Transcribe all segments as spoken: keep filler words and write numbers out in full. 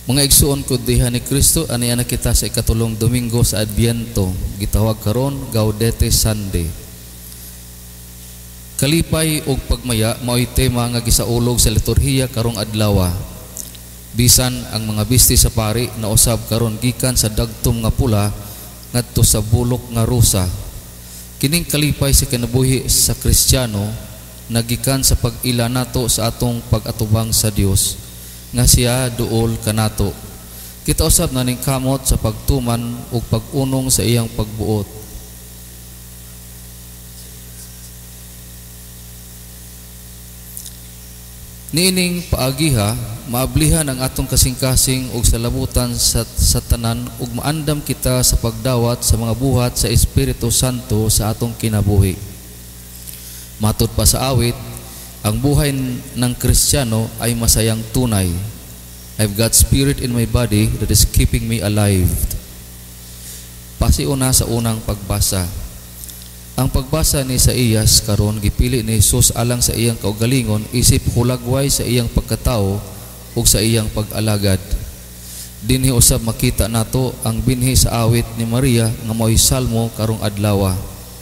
Mga igsuon ko diha ni Kristo, ani ana kita sa ikatulong Domingo sa Adbiento, gitawag karon Gaudite Sunday. Kalipay ug pagmaya mao'y tema nga gisaulog sa liturhiya karong adlaw. Bisan ang mga bisti sa pari na usab karon gikan sa dagtom nga pula ngadto sa bulok nga rusa. Kining kalipay sa kinabuhi sa Kristiyano nagikan sa pag-ila nato sa atong pag-atubang sa Dios nga siya duol kanato. Kita usab na ning kamot sa pagtuman ug pag-unong sa iyang pagbuot. Niining paagiha, maablihan ang atong kasing-kasing ug salabutan sa, sa tanan ug maandam kita sa pagdawat sa mga buhat sa Espiritu Santo sa atong kinabuhi. Matod pa sa awit, ang buhay ng Kristiyano ay masayang tunay. I've got spirit in my body that is keeping me alive. Pasiuna sa unang pagbasa. Ang pagbasa ni Isaías karon gipili ni Jesus alang sa iyang kaugalingon isip hulagway sa iyang pagkatao ug sa iyang pag-alagad. Dinhi usab makita nato ang binhi sa awit ni Maria nga mao'y salmo karong adlaw.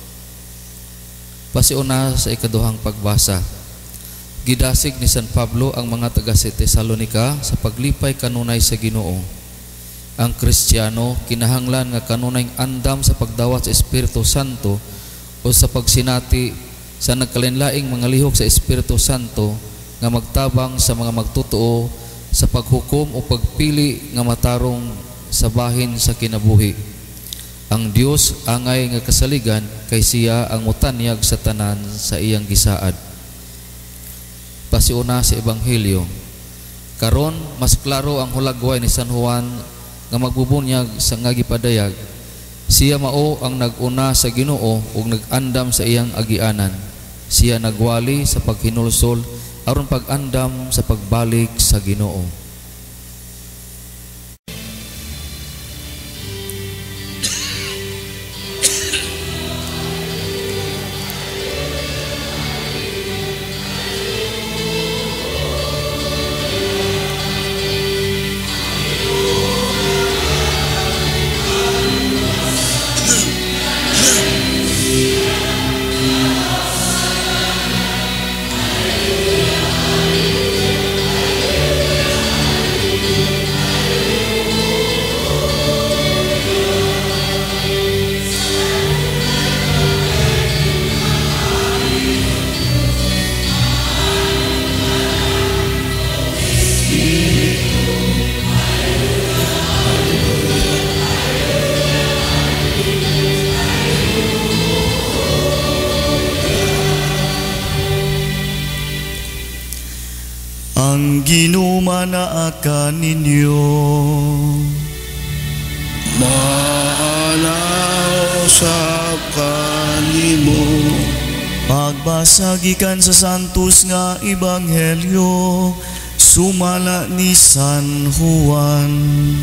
Pasiuna sa ikaduhang pagbasa. Gidasig ni San Pablo ang mga taga Tesalonica sa paglipay kanunay sa Ginoo. Ang Kristiyano kinahanglan nga kanunay andam sa pagdawat sa Espiritu Santo o sa pagsinati sa nagkalinlaing mga lihok sa Espiritu Santo nga magtabang sa mga magtotoo sa paghukom o pagpili nga matarong sa bahin sa kinabuhi. Ang Dios angay nga kasaligan kay siya ang mutanyag sa tanan sa iyang gisaad. Pasiuna sa Ebanghelyo. Karon mas klaro ang hulagway ni San Juan nga magbubunyag sa nga gipadayag. Siya mao ang nag-una sa Ginoo ug nag-andam sa iyang agianan. Siya nagwali sa paghinulsol aron pag-andam sa pagbalik sa Ginoo. Ang ginumanaakan ninyo, maalaw sa kanimo. Pagbasa gikan sa santos nga ebanghelyo, sumala ni San Juan.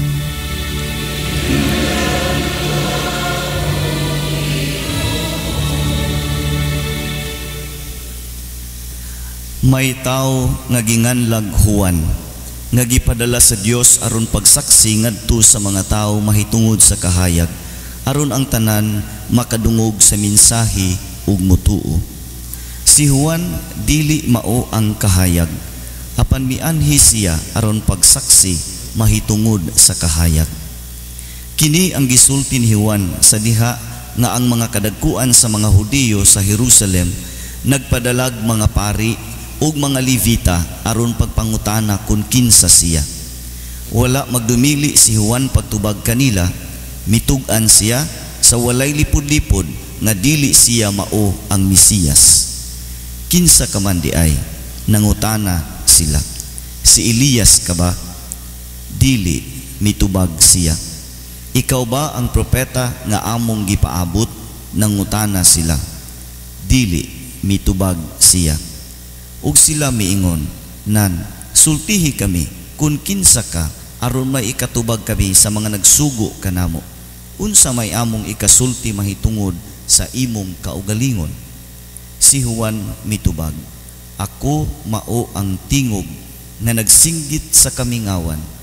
May tao nga ginganlag Juan, nga gipadala sa Dios aron pagsaksi ngadto sa mga tao mahitungod sa kahayag, aron ang tanan makadungog sa mensahe ug mutuo. Si Juan dili mao ang kahayag, apan mianhi siya aron pagsaksi mahitungod sa kahayag. Kini ang gisulti ni Juan sa diha nga ang mga kadagkuan sa mga Hudiyo sa Jerusalem nagpadalag mga pari ug mga Levita aron pagpangutana kung kinsa siya. Wala magdumili si Juan pagtubag kanila, mitug-an siya sa walay lipod-lipod nga dili siya mao ang Mesiyas. Kinsa ka man di ay, nangutana sila. Si Elias ka ba? Dili, mitubag siya. Ikaw ba ang propeta nga among gipaabot? Nangutana sila. Dili, mitubag siya. Ug sila miingon, nan, sultihi kami kung kinsa ka aron may ikatubag kami sa mga nagsugo kanamo. Unsa may among ikasulti mahitungod sa imong kaugalingon? Si Juan mitubag, ako mao ang tingog nga nagsinggit sa kamingawan.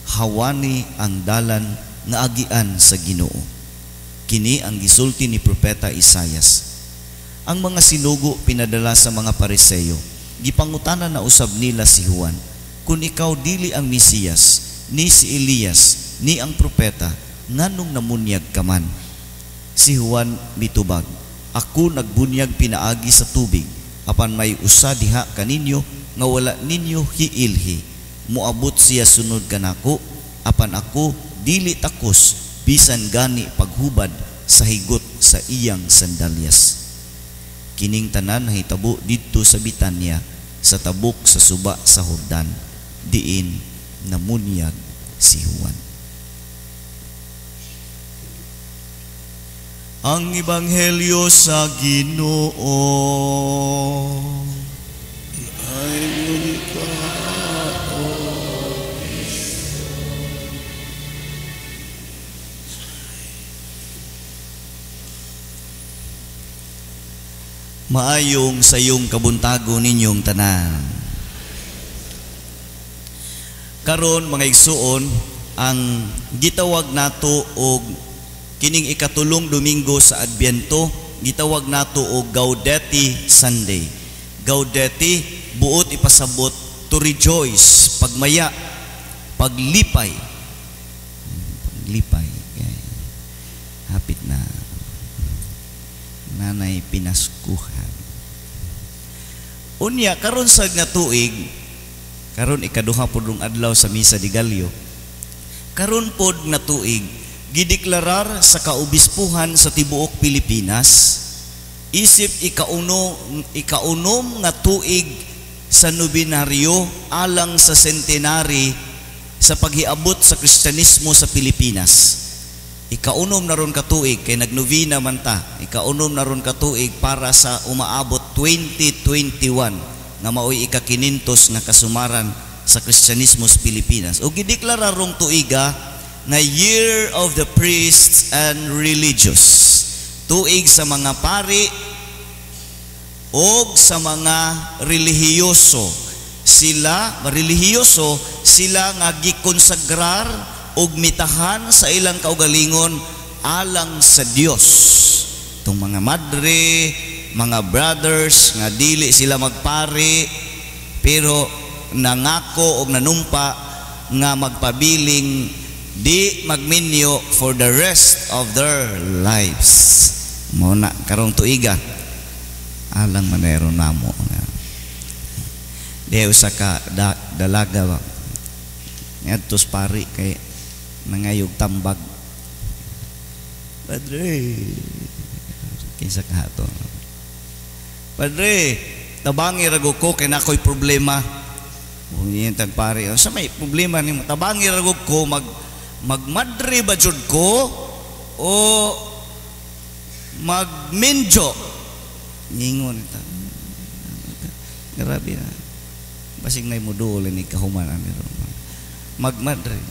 hawani ang dalan nga agian sa Ginoo. Kini ang gisulti ni Propeta Isayas. Ang mga sinugo pinadala sa mga Pariseo, gipangutanan na usab nila si Juan, kung ikaw dili ang Mesiyas, ni si Elias, ni ang propeta, nganong namunyag ka man? Si Juan mitubag, ako nagbunyag pinaagi sa tubig, apan may usa diha kaninyo nga wala ninyo hiilhi. Muabot siya sunod kanako, apan ako dili takos bisan gani paghubad sa higot sa iyang sandalyas. Kining tanan nahitabo didto sa Bitanya, sa tabok sa suba sa Jordan, diin namunyag si Juan. Ang Ebanghelyo sa Ginoo ay unikao. Maayong sayong kabuntago ninyong tanan. Karon mga igsuon, ang gitawag nato og kining ikatulong Domingo sa Adbyento, gitawag nato og Gaudite Sunday. Gaudite, buot ipasabot, to rejoice, pagmaya, paglipay. Paglipay. Hapit na. Nanay pinaskuhan. Unya, karon sa nga tuig, karon ikaduha pod rong adlaw sa Misa de Gallo, karon pod nga tuig, gideklarar sa kaobispuhan sa tibuok Pilipinas, isip ikauno, ikaunom nga tuig sa nobinaryo alang sa centenary sa paghiabot sa Kristyanismo sa Pilipinas. Ikaunom na ron katuig, kay nagnovena man ta, ikaunom na ron katuig para sa umaabot twenty twenty-one nga maoy ikakinintos nga kasumaran sa Kristyanismo sa Pilipinas. O gideklara rong tuiga na Year of the Priests and Religious, tuig sa mga pari o sa mga relihiyoso. Sila, relihiyoso, sila nga gikonsagrar og mitahan sa ilang kaugalingon alang sa Dios. Itong mga madre, mga brothers nga dili sila magpari pero nangako og nanumpa nga magpabiling di magminyo for the rest of their lives. Muna karong tuiga alang manero namo nga di usa ka da, dalaga ba ngadtos pari kay nangayog tambag. Padre, kinsa ka hato? Padre, tabangi rago ko kay nakoy problema. Unya tag pare, sa may problema nimo? Tabangi rago ko mag magmadre ba jud ko o magmenjo? Ningon ta. Grabe na. Basig nay modul ni kahumanan ni magmadre.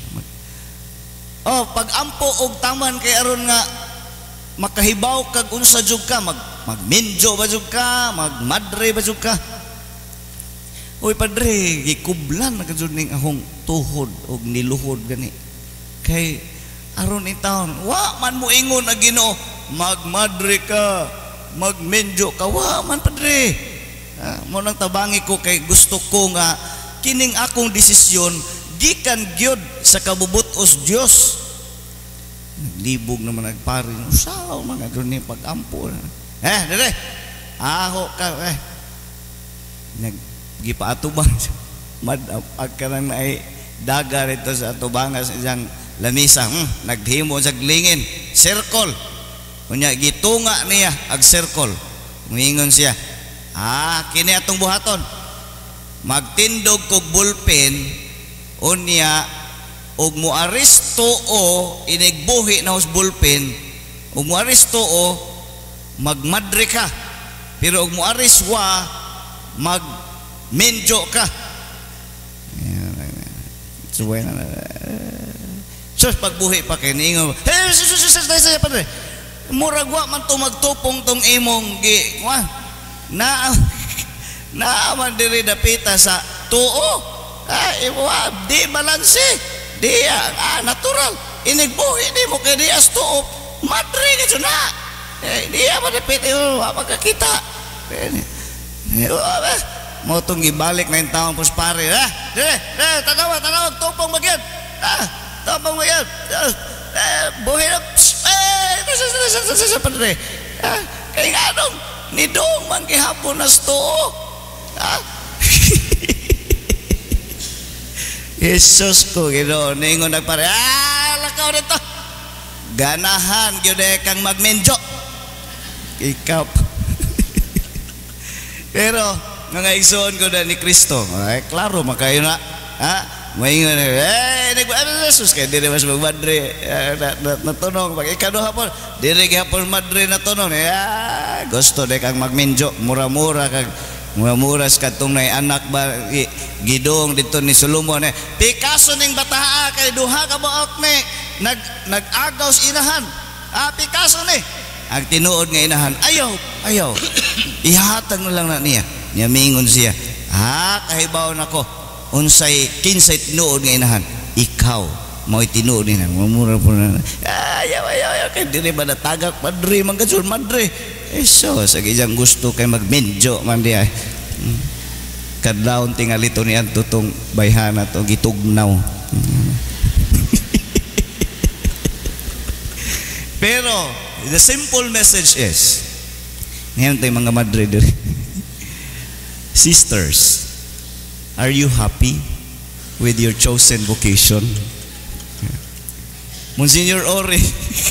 Oh, pag-ampo og taman kay aron nga makahibaw kag unsa jud ka, mag magmenjo ba jud ka, magmadre ba jud ka. Oy padre, gikublan na jud ning ahong tuhod og niluhod gani. Kay aron itawon, wa man mo ingon na Ginoo, magmadre ka, magmenjo ka, wa man padre. Ah, mo nang tabangi ko kay gusto ko nga kining akong desisyon gikan gyud sa kabubutos Dios. Naglibog naman nagpari, usaw man adto ni pag-ampo. Eh, dire. Aho ka eh. Naggipaatuban mad agkanang ay daga rito sa atubangan sa isang lamisa. Hmm, naghimo sa glingin, circle. Unya gitunga niya ag circle. Moingon siya, "Ah, kini atong buhaton. Magtindog kog bulpen unya og muaristo o inigbuhi na hos bulpen og muaristo o magmadre ka pero og muariswa magmenjo ka." Suway na sus pagbuhi pa kay ningon, "Hey, sus sus sus sus padre. Murag wa man to magtupong tong imong gi wa na na man diri dapita sa tuo." Ay, wa, di balanse. Diya, ah, natural. Inigbuhi di mo kay diya stop. Madre ka dyan na. Eh, diya madapit, eh, magkakita. Eh, oh, eh, mo itong ibalik na yung taong puspare. Ah, dire, dire, tanawa, tanawa, tupong magyad. Ah, tupong magyad. Eh, buhi na, eh, sa padre. Ah, kaya nga nung, nidong manggihapon na stop. Ah, Jesus ko, gino, ningon nagpare, ah, lakaw nito. Ganahan, gyud kang magmenjo. Ikaw. Pero, mga igsoon ko na ni Kristo, ay, klaro, makayo na, ha? Maingon na, eh, nag-Jesus, kaya di na mas magmadre, natunong, pag ikano hapon, di na hapon madre natunong, ah, gusto na kang magmenjo, mura-mura, kag, mura-mura sa katong na anak ba gidong dito ni Solomon eh. Picasso ning bataha kay duha ka buok ni nag nag-agaw sa inahan. Ah, Picasso ni ang tinuod nga inahan. Ayaw, ayaw. Ihatag na lang na niya. Niya mingon siya. Ah, kahibaw nako. Unsay kinsay tinuod nga inahan. Ikaw mo tinuod ni nang mura po na. Ayaw, ayaw, ayaw kay diri ba natagak madre manggasul madre. Eso, sa gijang gusto kay magmenjo man diya. Kadlawon tingalito ni adto tong bayhana to gitugnaw. Pero the simple message is, ngayon tayo mga madre diri. Sisters, are you happy with your chosen vocation? Monsignor Ore,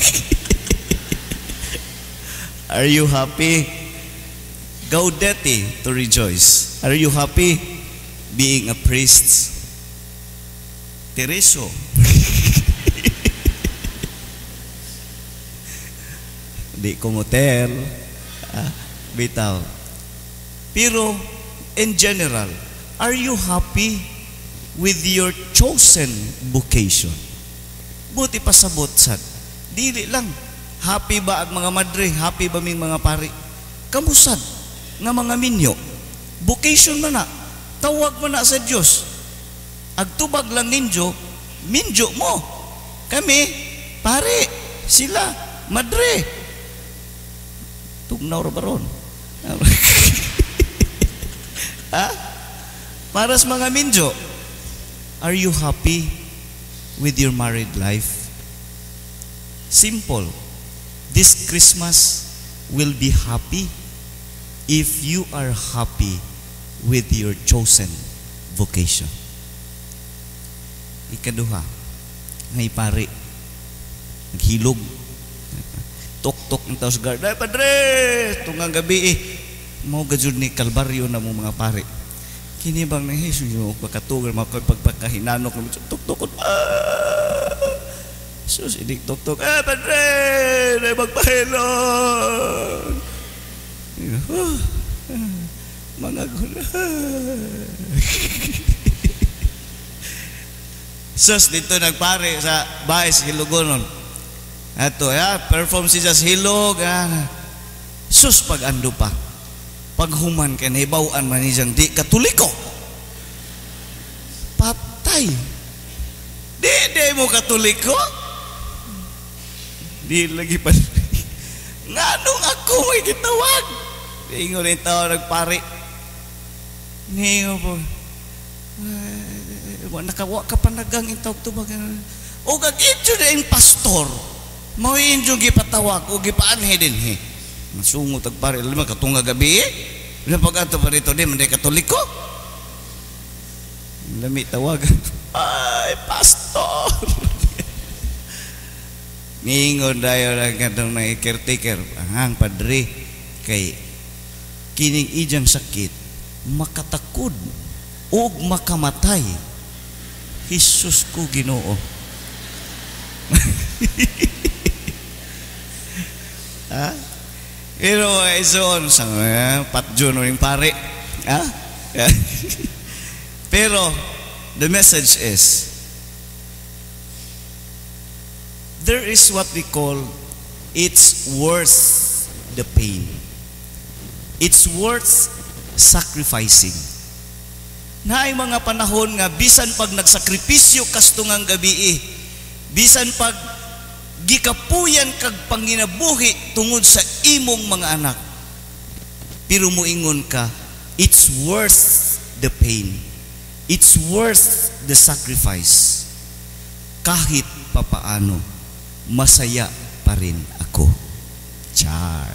are you happy? Gaudite, to rejoice. Are you happy being a priest? Tereso. Di kumotel. Ah, bitaw. Pero, in general, are you happy with your chosen vocation? Buti pasabot sad. Dili lang. Happy ba ang mga madre? Happy ba ming mga pari? Kamusad nga mga minyo. Vocation man na. Tawag man na sa Diyos. Agtubag lang ninyo, minyo mo. Kami, pari, sila, madre. Tugnaw ra baron. Ha? Para sa mga minyo, are you happy with your married life? Simple. This Christmas will be happy if you are happy with your chosen vocation. Ikaduha, ngay pare, naghilog, tok-tok ng taos guard, ay padre, tungang gabi eh, mau gajud ni kalbaryo na mong mga pare. Kini bang na Jesus yung pagkatugal, pagpagkahinanok, tok-tokot, ah, sus, idik tok-tok, eh padre, na magpahilong. Oh, mga gula. Sus, dito nagpare sa bahay sa Hilogonon. Ato, ya, perform siya sa Hilog. Ah. Sus, pag ando pa. Pag human ka, naibawaan man niyang di katoliko. Patay. Di, di mo katoliko? Di lagi pa. Nga nung ako may gitawag. Ingon yung tao nagpari. Ningo po. Nakawa ka panagang yung tawag tubag. O gagidyo na yung pastor. Mawin yung gipatawag o gipaanhe din. He. Masungot agpari. Alam mo, katunga gabi eh. Ilang pag-ato pa rito din, manday katoliko. Lami tawagan. Ay, pastor. Ningon dayo lang katong na caretaker. Ang padre kay kining ijang sakit makatakod o makamatay. Jesus ko Ginoo. Ha? Pero ison sa patjon ning pare. Ha? Pero the message is there is what we call it's worth the pain. It's worth sacrificing. Naay mga panahon nga bisan pag nagsakripisyo kastungang gabi, bisan pag gikapuyan kag panginabuhi tungod sa imong mga anak, pero muingon ka, it's worth the pain, it's worth the sacrifice. Kahit papaano, masaya pa rin ako. Char.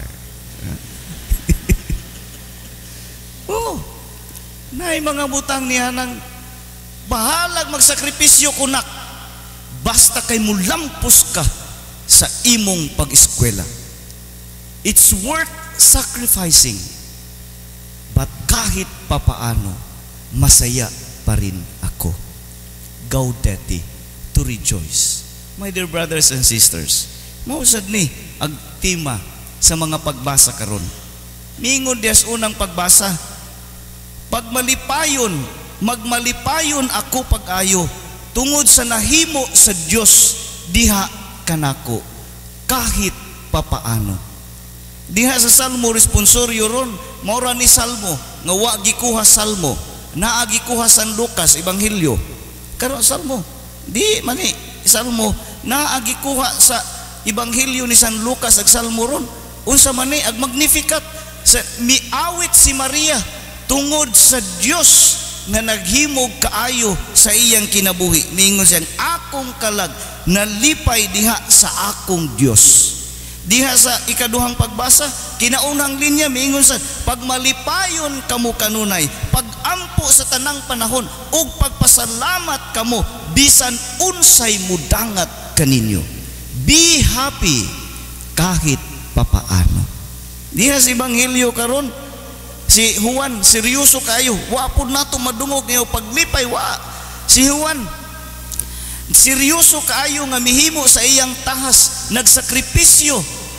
Oh, naay mga butang niya ng bahalag magsakripisyo kunak, basta kay mulampos ka sa imong pag-eskwela. It's worth sacrificing. But kahit papaano, masaya pa rin ako. Gaudite, to rejoice. My dear brothers and sisters, mausad ni ang tema sa mga pagbasa karon. Mingon dias unang pagbasa, pagmalipayon, magmalipayon ako pag-ayo, tungod sa nahimo sa Dios diha kanako, kahit papaano. Diha sa Salmo responsoryo ron, maura ni Salmo, nga wa gikuha Salmo, naa gikuha San Lucas, Ebanghelyo. Karon Salmo, di mani, Salmo, naa gikuha sa Ebanghelyo ni San Lucas, ag Salmo ron. Unsa man ni, ag Magnificat, sa miawit si Maria, tungod sa Dios nga naghimog kaayo sa iyang kinabuhi. Ningon siyang, akong kalag, nalipay diha sa akong Dios. Diha sa ikaduhang pagbasa, kinaunang linya, mingon sa, pagmalipayon kamo kanunay, pagampo sa tanang panahon, ug pagpasalamat kamo, bisan unsay mudangat kaninyo. Be happy, kahit papaano. Diha sa Ebanghelyo karon, si Juan, seryoso kayo, wa po nato madungog ngayon paglipay, wa. Si Juan, seryoso kaayo nga mihimo sa iyang tahas, nagsakripisyo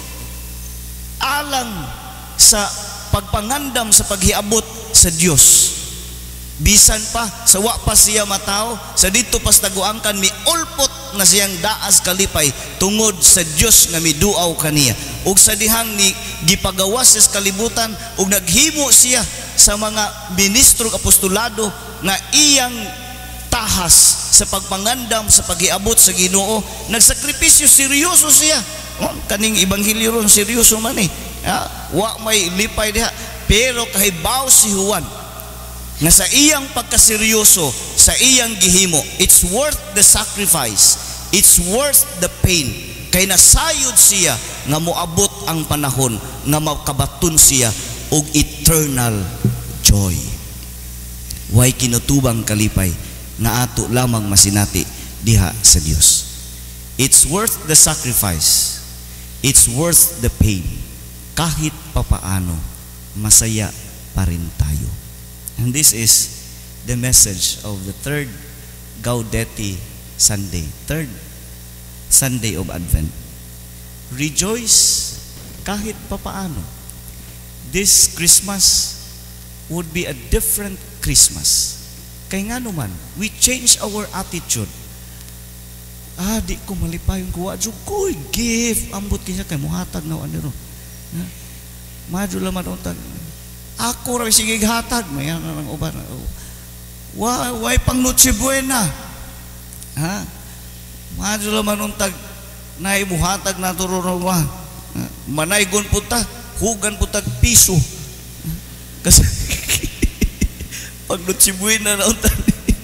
alang sa pagpangandam sa paghiabot sa Dios. Bisan pa sa wa pa siya matao, sa dito pas taguangkan miulpot na siyang daas kalipay tungod sa Dios nga miduaw kaniya. Ug sa dihang ni gipagawas sa kalibutan, ug naghimo siya sa mga ministro apostolado nga iyang tahas sa pagpangandam sa paghiabot sa Ginoo. Nagsakripisyo, seryoso siya. Oh, kaning Ebanghelyo ron seryoso man eh. Ha? Wa may lipay diha, pero kahibaw si Juan nga sa iyang pagkaseryoso, sa iyang gihimo, it's worth the sacrifice, it's worth the pain, kay nasayod siya nga moabot ang panahon nga makabaton siya og eternal joy. Way kinutubang kalipay nga ato lamang masinati diha sa Dios. It's worth the sacrifice, it's worth the pain. Kahit papaano, masaya pa rin tayo. And this is the message of the third Gaudite Sunday, third Sunday of Advent. Rejoice kahit papaano. This Christmas would be a different Christmas. Kaya nga naman, we change our attitude. Ah, di ko malipayon ko. Adyo ko, gift. Ambot kaya kay muhatag na ano ron. Madyo laman untag. Ako raw sige hatag. Mayan na lang uban. Wa, way pang Noche Buena. Ha? Madyo laman untag. Nay muhatag na turon wa. Manaygon puta. Hugan putag piso. Kasi pag Noche Buena na untag.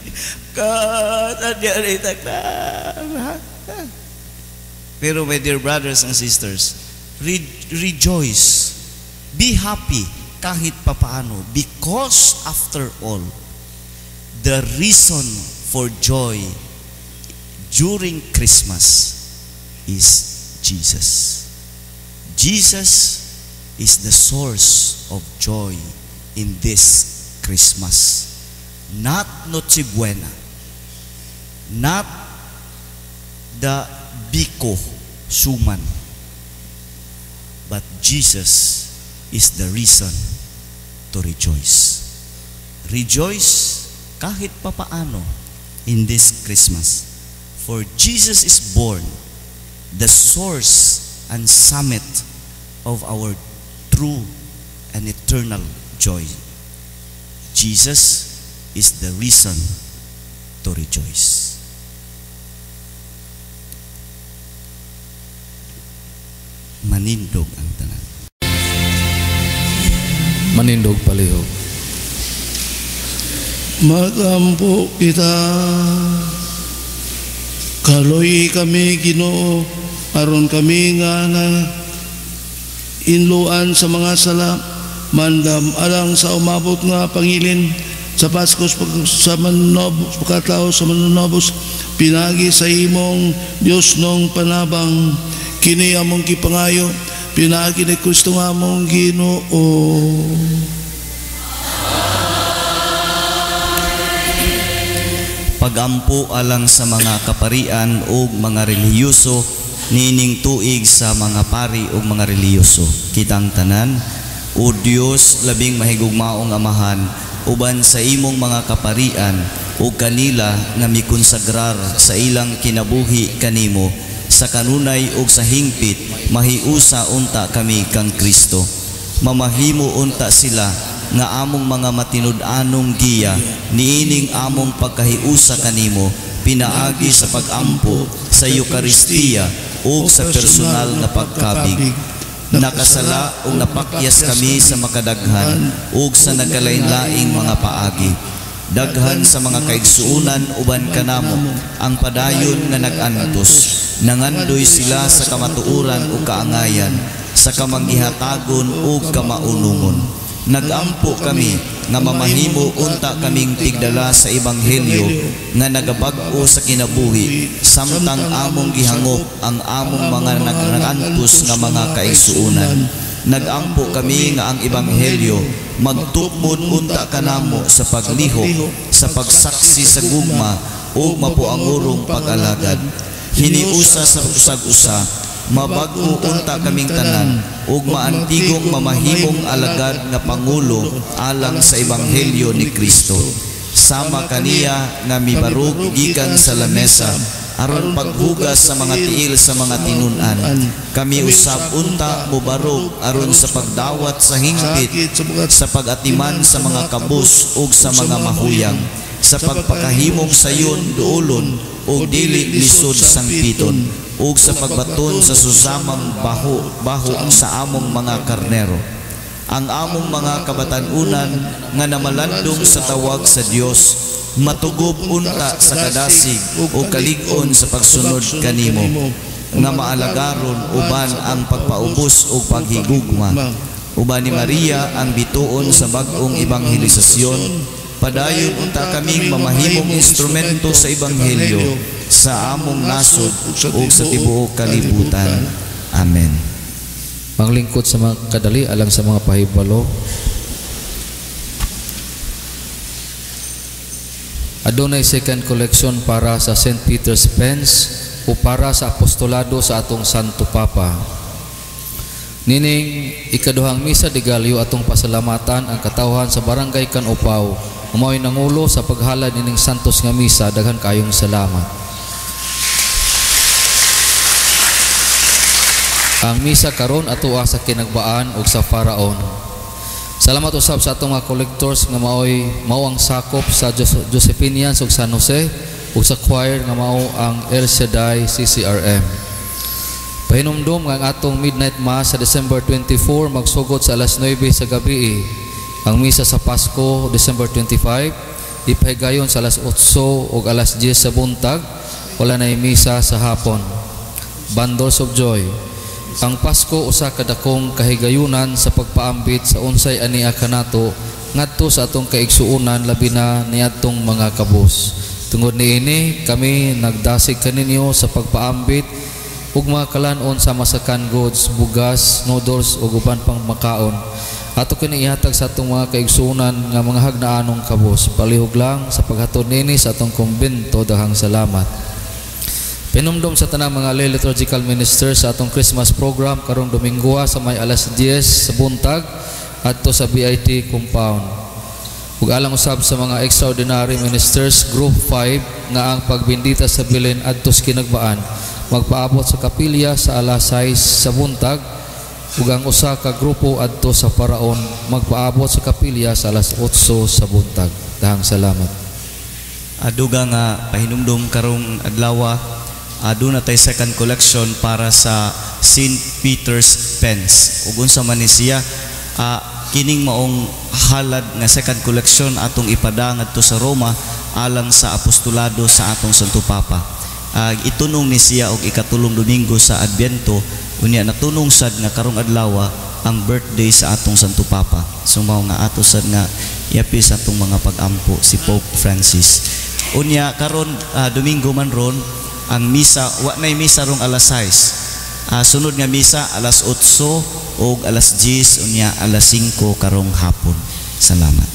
Pero my dear brothers and sisters, re rejoice, be happy kahit papaano, because after all, the reason for joy during Christmas is Jesus. Jesus is the source of joy in this Christmas. Not Noche Buena, not the Biko Suman, but Jesus is the reason to rejoice. Rejoice kahit papaano in this Christmas, for Jesus is born, the source and summit of our true and eternal joy. Jesus is the reason to rejoice. Manindog ang tanan. Manindog palihog. Magampo kita, kaloy kami Ginoo, aron kami nga na inluan sa mga sala, mandam alang sa umabot nga pangilin sa Paskos sa manunobos, pagkatao sa manunobos, pinagi sa imong Dios nung panabang, kini among kipangayo, pinagi ni Kristo nga among Ginoo. Pagampo alang sa mga kaparian o mga relihiyoso, nining tuig sa mga pari o mga relihiyoso. Kitang tanan, o Diyos labing mahigugmaong amahan, uban sa imong mga kaparian o kanila nga mikonsagrar sa ilang kinabuhi kanimo, sa kanunay o sa hingpit, mahiusa unta kami kang Kristo. Mamahimo unta sila nga among mga matinud-anong giya, niining among pagkahiusa kanimo, pinaagi sa pagampo sa Eukaristiya o sa personal na pagkabig. Nakasala o napakyas kami sa makadaghan o sa nagkalain-laing mga paagi. Daghan sa mga kaigsuunan uban kanamo ang padayon nga nag-antos, nangandoy sila sa kamatuuran o kaangayan, sa kamanggihatagon o kamaunungon. Nagampo kami nga mamahimo unta kaming tigdala sa ebanghelyo nga nagabag-o sa kinabuhi, samtang among gihangop ang among mga nagantos nga mga kaigsuunan. Nagampo kami nga ang ebanghelyo magtukmod unta kanamo sa paglihok, sa pagsaksi sa gugma o mapuangurong pag-alagad. Hiniusa sa usag-usa, mabag-o unta kaming tanan ug maantigong mamahimong alagad nga pangulo alang sa ebanghelyo ni Kristo. Sama kaniya nga mibarog gikan sa lamesa aron paghugas sa mga tiil sa mga tinun-an. Kami usab unta mobarog aron sa pagdawat sa hingpit, sa pag-atiman sa mga kabus ug sa mga mahuyang, sa pagpakahimong sayon duolon ug dili lisod sangpiton, ug sa pagbaton sa susamang baho baho sa among mga karnero. Ang among mga kabatanunan nga namalandong sa tawag sa Dios, matugob unta sa kadasig o kalig-on sa pagsunod kanimo, nga maalagaron uban ang pagpaubos o paghigugma. Uban ni Maria ang bituon sa bag-ong ebanghelisasyon, padayon unta kaming mamahimong instrumento sa ebanghelyo sa among nasod o sa tibuok kalibutan. Amen. Panglingkod sa mga kadali alang sa mga pahibalo. Adunay second collection para sa Saint Peter's Pence o para sa apostolado sa atong Santo Papa. Nining ikaduhang misa de Gallo atong pasalamatan ang katawhan sa barangay Kanupaw, umaoy nangulo sa paghalad nining santos nga misa. Daghan kayong salamat. Ang misa karon atuwa sa kinagbaan ug sa Faraon. Salamat usab sa atong mga collectors nga maoy mao ang sakop sa Josephinians ug San Jose ug sa choir nga mao ang El Shaddai C C R M. Pahinumdom nga ang atong midnight mass sa December twenty-four magsugod sa alas nuwebe sa gabi. Ang misa sa Pasko December twenty-five ipahigayon sa alas otso ug alas diyes sa buntag. Wala na misa sa hapon. Bundles of Joy. Ang Pasko usa ka dakong kahigayunan sa pagpaambit sa unsay ania kanato ngadto sa atong kaigsuunan, labi na niadtong mga kabus. Tungod niini kami nagdasig kaninyo sa pagpaambit ug mga kalanon sa masakan goods, bugas, noodles ug uban pang makaon. Ato kini ihatag sa atong mga kaigsuunan nga mga hagnaanong kabus. Palihog lang sa paghatod nini sa atong kumbento. Daghang salamat. Pinumdum sa tanang mga lay liturgical ministers sa atong Christmas program karong Domingo sa may alas diyes sa buntag adto sa B I T compound. Ug alang usab sa mga extraordinary ministers group five nga ang pagbindita sa bilin adto sa kinagbaan magpaabot sa kapilya sa alas sais sa buntag ug ang usa ka grupo adto sa paraon magpaabot sa kapilya sa alas otso sa buntag. Dahang salamat. Aduga nga pahinumdum karong adlaw, aduna tay second collection para sa Saint Peter's Pens. Ug unsa man ni siya, uh, kining maong halad nga second collection atong ipada ngadto sa Roma alang sa apostolado sa atong Santo Papa. Uh, itunong ni siya og ikatulong Domingo sa Adbyento, unya natunong sad nga karong adlaw ang birthday sa atong Santo Papa. So mao nga ato sad nga iapi sa atong mga pag-ampo si Pope Francis. Unya karon uh, Domingo man ron ang misa, wa nay misa rong alas sais. Uh, sunod nga misa alas otso og alas diyes unya alas singko karong hapon. Salamat.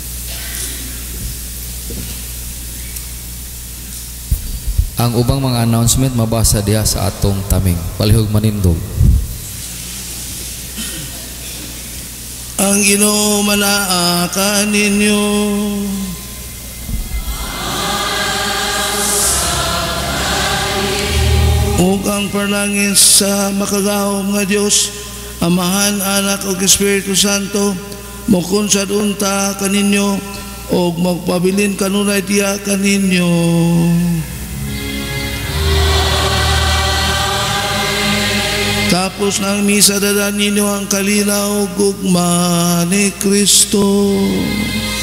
Ang ubang mga announcement mabasa diha sa atong taming. Palihog manindog. Ang Ginoo manaa kaninyo. Ug ang panangin sa makagahom nga Dios, Amahan, Anak ug Espiritu Santo, mokunsad unta kaninyo ug magpabilin kanunay diha kaninyo. Tapos ng misa, dadan ninyo ang kalinaw ug gugma ni Kristo.